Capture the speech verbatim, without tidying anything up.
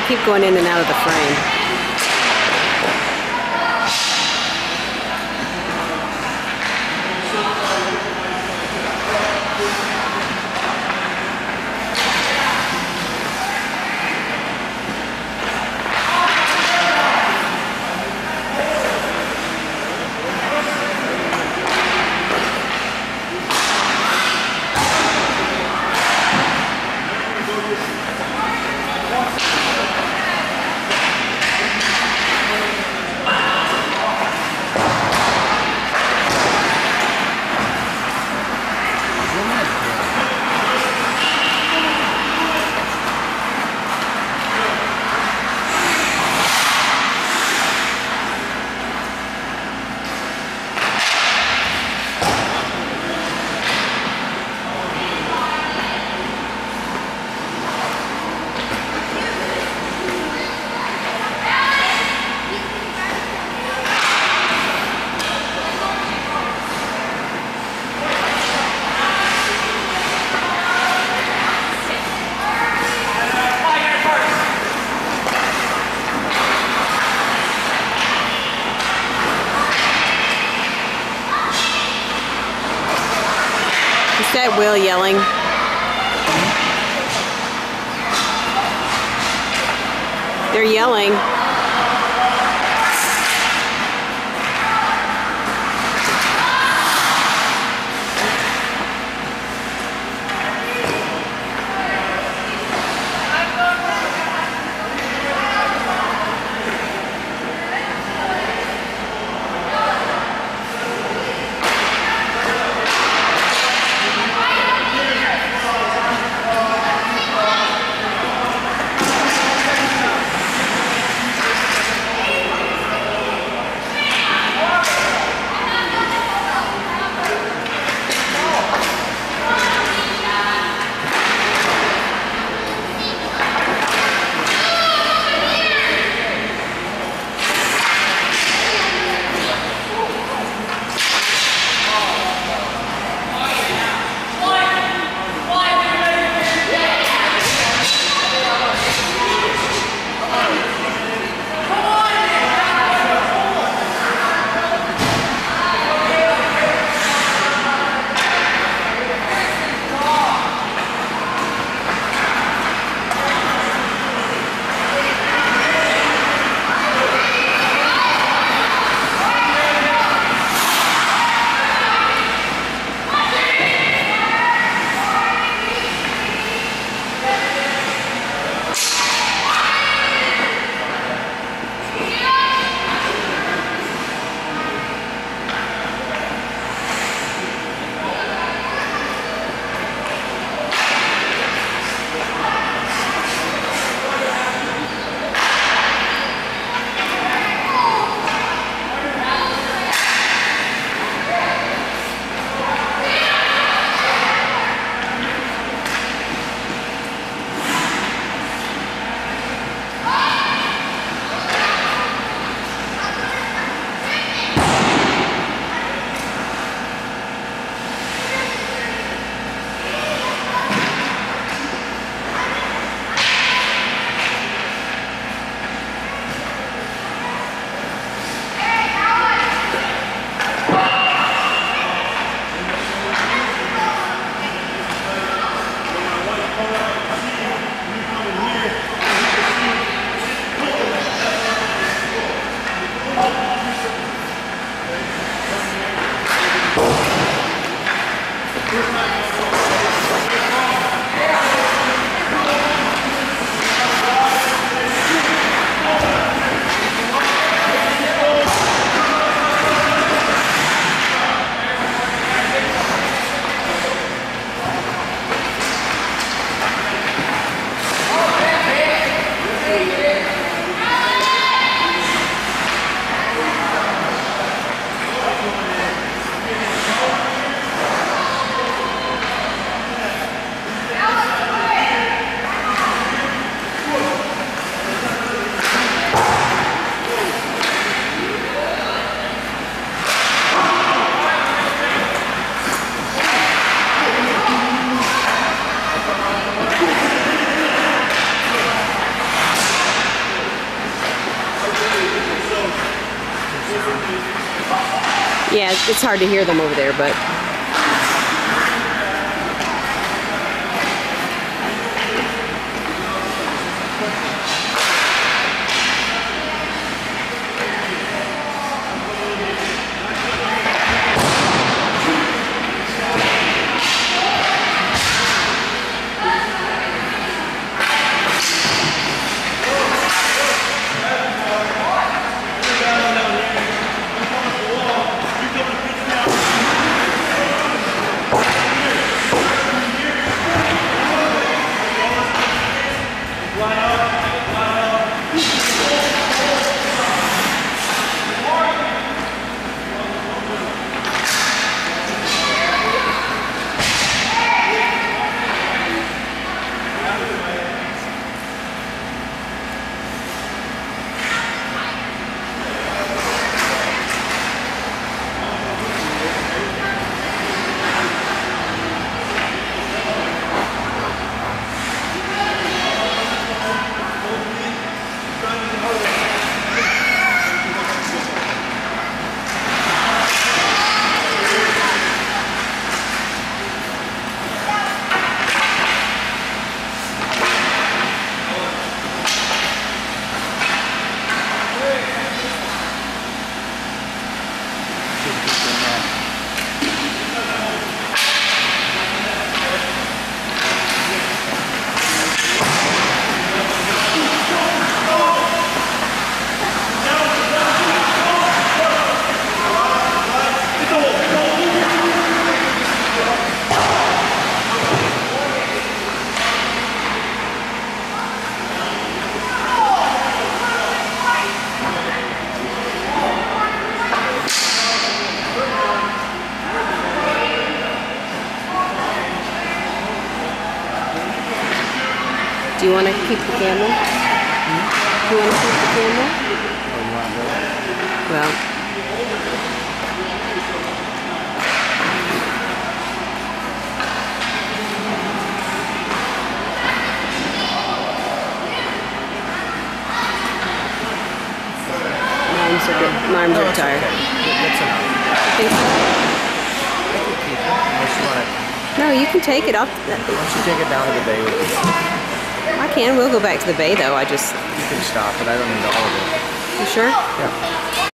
keep going in and out of the frame. Is that Will yelling? They're yelling. Yeah, it's hard to hear them over there, but... Do you want to keep the camera? Hmm? Do you want to keep the camera? Oh, you want to go? Well. My arms are good. My arms no, are tired. Okay. That's enough. You think so? I can keep it unless you want to. No, you can take it off. Why don't you take it down to the bay with you? I can. We'll go back to the bay, though. I just... You can stop it. I don't need all of it. You sure? Yeah.